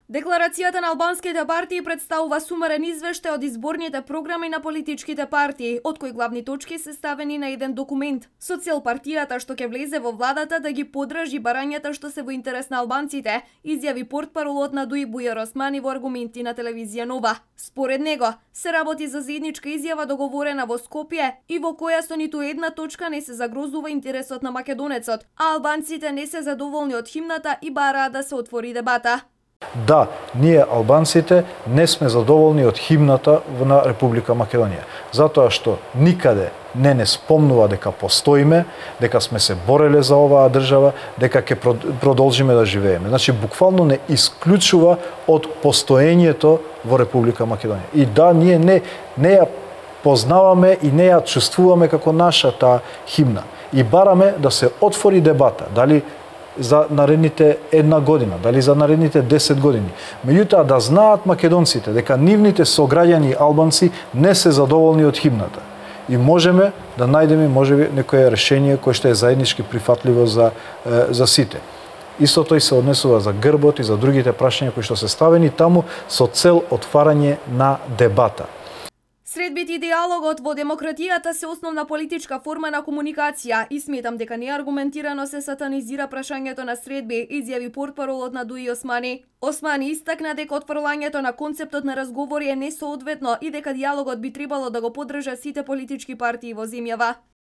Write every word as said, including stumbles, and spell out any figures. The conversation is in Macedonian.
Декларацијата на албанските партии представува сумарен извештај од изборните програми на политичките партии, од кои главни точки се ставени на еден документ, со цел партијата што ќе влезе во владата да ги подржи барањата што се во интерес на албанците, изјави портпаролот на ДУИ Бујар Османи во аргументи на телевизија Нова. Според него, се работи за заедничка изјава договорена во Скопје и во која со ниту една точка не се загрозува интересот на македонецот, а албанците не се задоволни од химната и бараат да се отвори дебата. Да, ние албанците не сме задоволни од химната на Република Македонија, затоа што никаде не не спомнува дека постоиме, дека сме се бореле за оваа држава, дека ќе продолжиме да живееме. Значи, буквално не исклучува од постоењето во Република Македонија. И да, ние не, не ја познаваме и не ја чувствуваме како наша таа химна. И бараме да се отвори дебата, дали за наредните една година, дали за наредните десет години. Меѓутоа да знаат македонците дека нивните сограѓани албанци не се задоволни од химната. И можеме да најдеме можеби некое решение кое што е заеднички прифатливо за за сите. Исто тој се однесува за грбот и за другите прашања кои што се ставени таму со цел отварање на дебата. Средбите и диалогот во демократијата се основна политичка форма на комуникација и сметам дека неаргументирано се сатанизира прашањето на средби, изјави портпаролот на ДУИ Османи. Османи истакна дека отфрлањето на концептот на разговори е несоодветно и дека диалогот би требало да го поддржат сите политички партии во земјава.